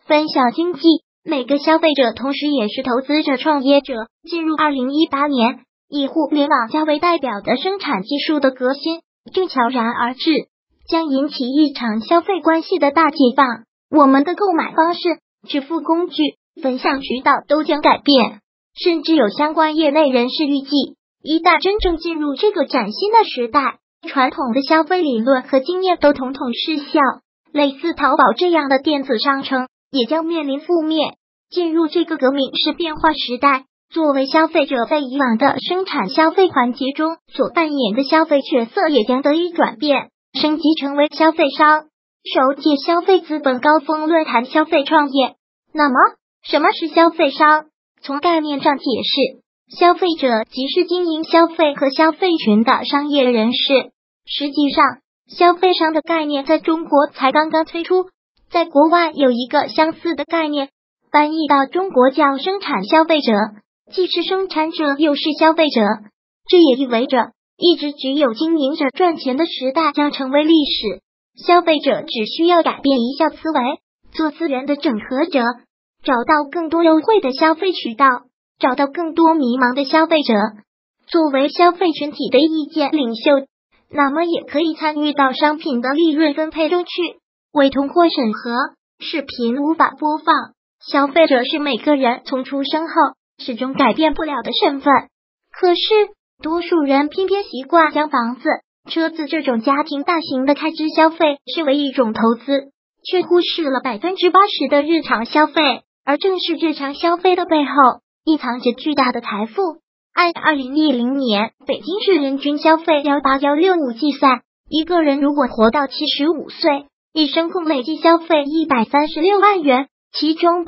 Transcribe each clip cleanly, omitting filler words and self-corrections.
分享经济，每个消费者同时也是投资者、创业者。进入2018年，以互联网加为代表的生产技术的革新正悄然而至，将引起一场消费关系的大解放。我们的购买方式、支付工具、分享渠道都将改变，甚至有相关业内人士预计，一旦真正进入这个崭新的时代，传统的消费理论和经验都统统失效，类似淘宝这样的电子商城也将面临覆灭。进入这个革命式变化时代，作为消费者在以往的生产消费环节中所扮演的消费角色也将得以转变，升级成为消费商。首届消费资本高峰论坛消费创业。那么，什么是消费商？从概念上解释，消费者即是经营消费和消费群的商业人士。实际上，消费商的概念在中国才刚刚推出，在国外有一个相似的概念，翻译到中国叫生产消费者，既是生产者又是消费者。这也意味着，一直只有经营者赚钱的时代将成为历史。消费者只需要改变一下思维，做资源的整合者，找到更多优惠的消费渠道，找到更多迷茫的消费者。作为消费群体的意见领袖，那么也可以参与到商品的利润分配中去。为通过审核，视频无法播放，消费者是每个人从出生后始终改变不了的身份。可是，多数人偏偏习惯将房子、车子这种家庭大型的开支消费视为一种投资，却忽视了80%的日常消费，而正是日常消费的背后，隐藏着巨大的财富。按2010年北京市人均消费18165计算，一个人如果活到75岁，一生共累计消费136万元，其中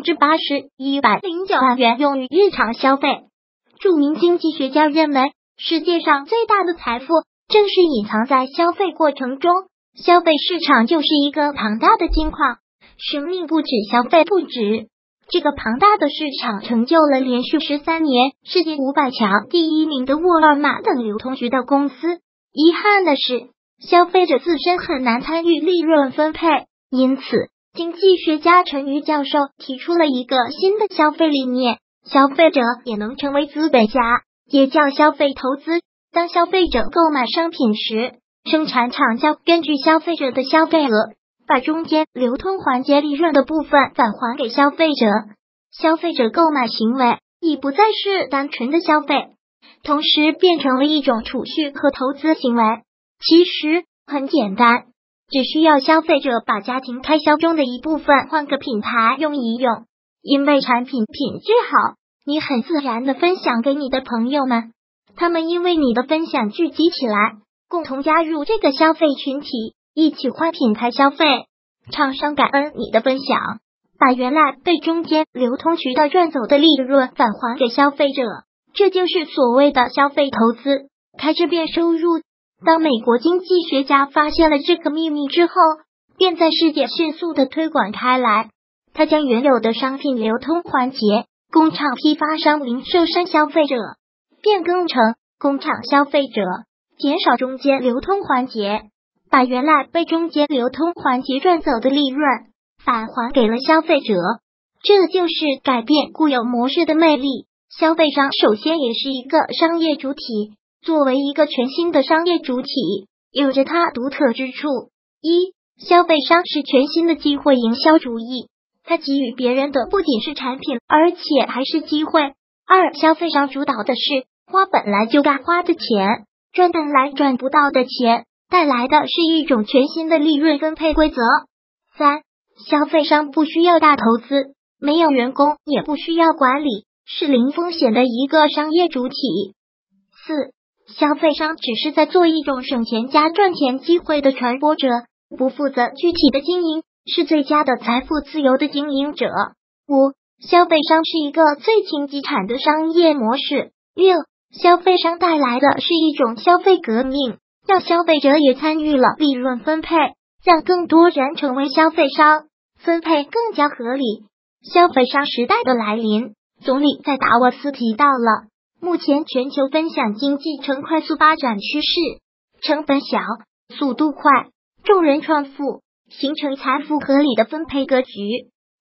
80%109万元用于日常消费。著名经济学家认为，世界上最大的财富正是隐藏在消费过程中。消费市场就是一个庞大的金矿，生命不止，消费不止。这个庞大的市场成就了连续13年世界500强第1名的沃尔玛等流通渠道公司。遗憾的是，消费者自身很难参与利润分配，因此，经济学家陈瑜教授提出了一个新的消费理念，消费者也能成为资本家，也叫消费投资。当消费者购买商品时，生产厂将根据消费者的消费额，把中间流通环节利润的部分返还给消费者。消费者购买行为已不再是单纯的消费，同时变成了一种储蓄和投资行为。其实很简单，只需要消费者把家庭开销中的一部分换个品牌用一用，因为产品品质好，你很自然的分享给你的朋友们，他们因为你的分享聚集起来，共同加入这个消费群体，一起换品牌消费。厂商感恩你的分享，把原来被中间流通渠道赚走的利润返还给消费者，这就是所谓的消费投资，开支变收入。当美国经济学家发现了这个秘密之后，便在世界迅速的推广开来。他将原有的商品流通环节工厂、批发商、零售商、消费者变更成工厂、消费者，减少中间流通环节，把原来被中间流通环节赚走的利润返还给了消费者。这就是改变固有模式的魅力。消费商首先也是一个商业主体，作为一个全新的商业主体，有着它独特之处。一、消费商是全新的机会营销主义，它给予别人的不仅是产品，而且还是机会。二、消费商主导的是花本来就该花的钱，赚本来赚不到的钱，带来的是一种全新的利润分配规则。三、消费商不需要大投资，没有员工，也不需要管理，是零风险的一个商业主体。四、消费商只是在做一种省钱加赚钱机会的传播者，不负责具体的经营，是最佳的财富自由的经营者。五、消费商是一个最轻资产的商业模式。六、消费商带来的是一种消费革命，让消费者也参与了利润分配，让更多人成为消费商，分配更加合理。消费商时代的来临，总理在达沃斯提到了目前全球分享经济呈快速发展趋势，成本小，速度快，众人创富，形成财富合理的分配格局。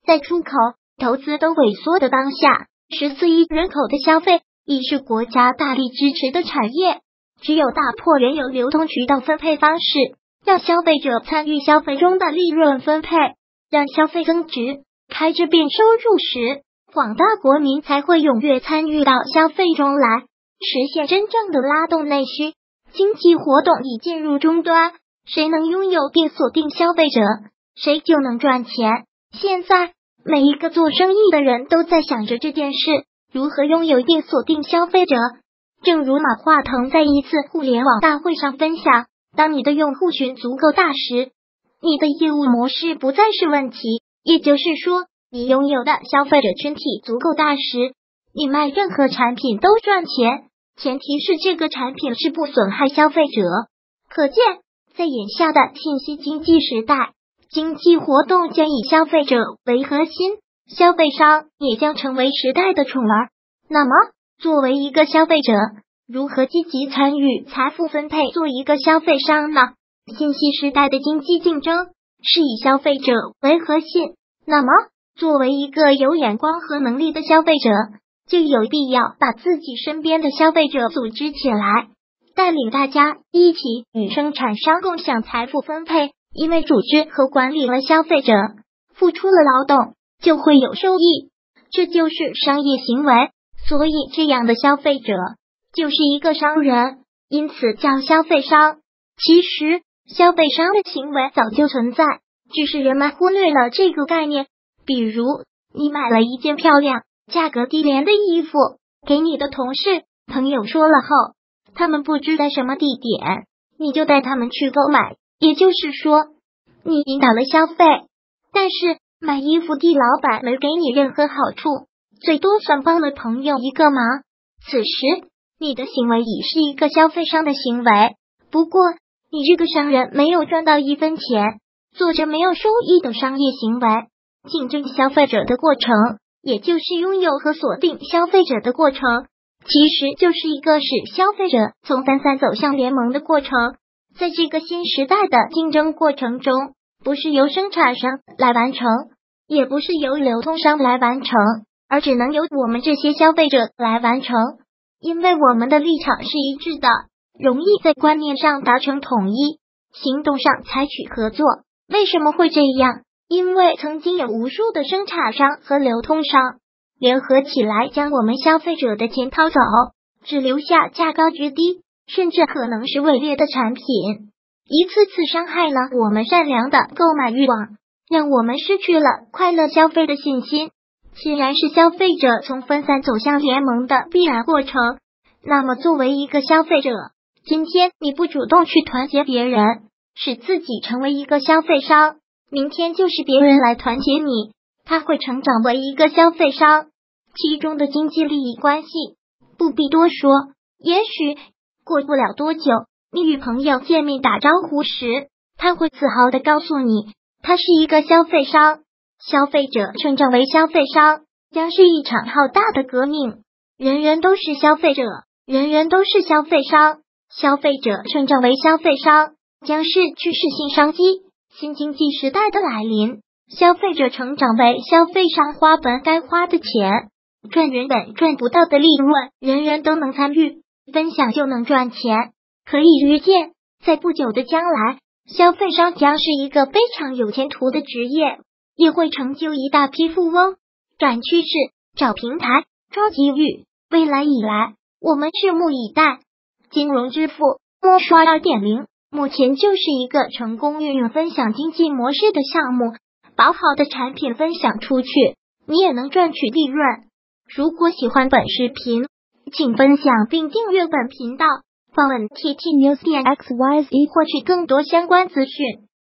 在出口、投资都萎缩的当下，14亿人口的消费已是国家大力支持的产业。只有打破原有流通渠道分配方式，让消费者参与消费中的利润分配，让消费增值，开支变收入时，广大国民才会踊跃参与到消费中来，实现真正的拉动内需。经济活动已进入终端，谁能拥有并锁定消费者，谁就能赚钱。现在每一个做生意的人都在想着这件事，如何拥有并锁定消费者。正如马化腾在一次互联网大会上分享，当你的用户群足够大时，你的业务模式不再是问题，也就是说，你拥有的消费者群体足够大时，你卖任何产品都赚钱，前提是这个产品是不损害消费者。可见，在眼下的信息经济时代，经济活动将以消费者为核心，消费商也将成为时代的宠儿。那么，作为一个消费者，如何积极参与财富分配，做一个消费商呢？信息时代的经济竞争是以消费者为核心，那么作为一个有眼光和能力的消费者，就有必要把自己身边的消费者组织起来，带领大家一起与生产商共享财富分配。因为组织和管理了消费者，付出了劳动，就会有收益，这就是商业行为。所以这样的消费者就是一个商人，因此叫消费商。其实消费商的行为早就存在，只是人们忽略了这个概念。比如你买了一件漂亮、价格低廉的衣服，给你的同事、朋友说了后，他们不知在什么地点，你就带他们去购买，也就是说，你引导了消费。但是买衣服的老板没给你任何好处，最多算帮了朋友一个忙，此时你的行为已是一个消费商的行为。不过你这个商人没有赚到一分钱，做着没有收益的商业行为。竞争消费者的过程，也就是拥有和锁定消费者的过程，其实就是一个使消费者从分散走向联盟的过程。在这个新时代的竞争过程中，不是由生产商来完成，也不是由流通商来完成，而只能由我们这些消费者来完成。因为我们的立场是一致的，容易在观念上达成统一，行动上采取合作。为什么会这样？因为曾经有无数的生产商和流通商联合起来，将我们消费者的钱掏走，只留下价高居低，甚至可能是伪劣的产品，一次次伤害了我们善良的购买欲望，让我们失去了快乐消费的信心。既然是消费者从分散走向联盟的必然过程，那么作为一个消费者，今天你不主动去团结别人，使自己成为一个消费商，明天就是别人来团结你，他会成长为一个消费商，其中的经济利益关系不必多说。也许过不了多久，你与朋友见面打招呼时，他会自豪地告诉你，他是一个消费商。消费者成长为消费商，将是一场浩大的革命。人人都是消费者，人人都是消费商。消费者成长为消费商，将是趋势性商机。新经济时代的来临，消费者成长为消费商，花本该花的钱，赚原本赚不到的利润，人人都能参与，分享就能赚钱。可以预见，在不久的将来，消费商将是一个非常有前途的职业，也会成就一大批富翁。赶趋势，找平台，抓机遇，未来以来，我们拭目以待。金融支付摸刷 2.0 目前就是一个成功运用分享经济模式的项目，把好的产品分享出去，你也能赚取利润。如果喜欢本视频，请分享并订阅本频道，访问 ttnews.xyz 获取更多相关资讯。